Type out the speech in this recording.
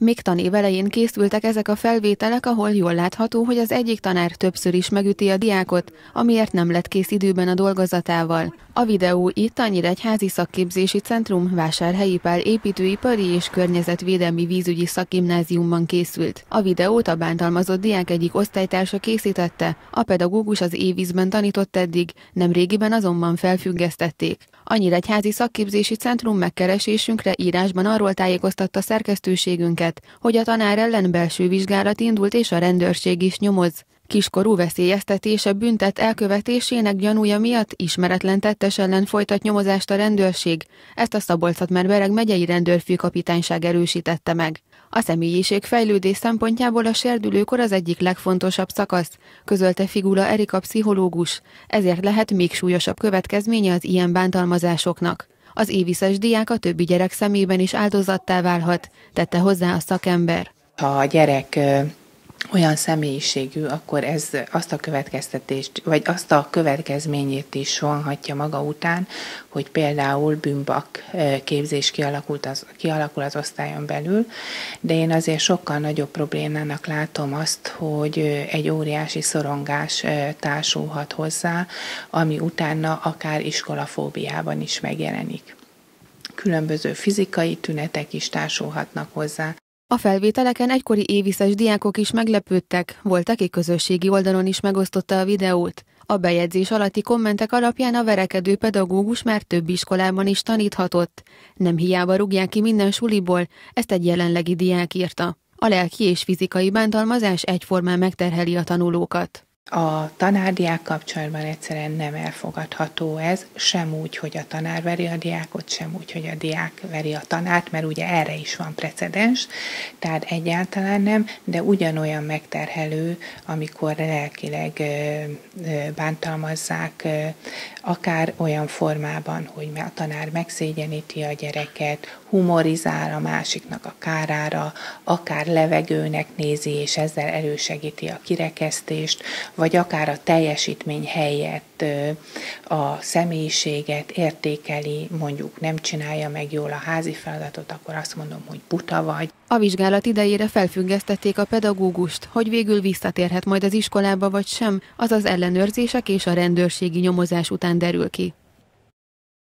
Még tanév elején készültek ezek a felvételek, ahol jól látható, hogy az egyik tanár többször is megüti a diákot, amiért nem lett kész időben a dolgozatával. A videó itt a Nyíregyházi Szakképzési Centrum Vásárhelyi Pál építőipari és környezetvédelmi vízügyi szakgimnáziumban készült. A videót a bántalmazott diák egyik osztálytársa készítette, a pedagógus az évízben tanított eddig, nemrégiben azonban felfüggesztették. A Nyíregyházi Szakképzési Centrum megkeresésünkre írásban arról tájékoztatta szerkesztőségünket, hogy a tanár ellen belső vizsgálat indult és a rendőrség is nyomoz. Kiskorú veszélyeztetése büntet elkövetésének gyanúja miatt ismeretlen tettes ellen folytat nyomozást a rendőrség, ezt a Szabolcs-Szatmár-Bereg megyei rendőrfőkapitányság erősítette meg. A személyiségfejlődés szempontjából a serdülőkor az egyik legfontosabb szakasz, közölte Figula Erika pszichológus, ezért lehet még súlyosabb következménye az ilyen bántalmazásoknak. Az éviszes diák a többi gyerek szemében is áldozattá válhat, tette hozzá a szakember. Ha a gyerek olyan személyiségű, akkor ez azt a következtetést, vagy azt a következményét is vonhatja maga után, hogy például bűnbak képzés kialakul az osztályon belül, de én azért sokkal nagyobb problémának látom azt, hogy egy óriási szorongás társulhat hozzá, ami utána akár iskolafóbiában is megjelenik. Különböző fizikai tünetek is társulhatnak hozzá. A felvételeken egykori éviszes diákok is meglepődtek, volt, aki közösségi oldalon is megosztotta a videót. A bejegyzés alatti kommentek alapján a verekedő pedagógus már több iskolában is taníthatott. Nem hiába rúgják ki minden suliból, ezt egy jelenlegi diák írta. A lelki és fizikai bántalmazás egyformán megterheli a tanulókat. A tanár-diák kapcsolatban egyszerűen nem elfogadható ez, sem úgy, hogy a tanár veri a diákot, sem úgy, hogy a diák veri a tanárt, mert ugye erre is van precedens, tehát egyáltalán nem, de ugyanolyan megterhelő, amikor lelkileg bántalmazzák, akár olyan formában, hogy a tanár megszégyeníti a gyereket, humorizál a másiknak a kárára, akár levegőnek nézi, és ezzel elősegíti a kirekesztést, vagy akár a teljesítmény helyett a személyiséget értékeli, mondjuk nem csinálja meg jól a házi feladatot, akkor azt mondom, hogy buta vagy. A vizsgálat idejére felfüggesztették a pedagógust, hogy végül visszatérhet majd az iskolába vagy sem, az az ellenőrzések és a rendőrségi nyomozás után derül ki.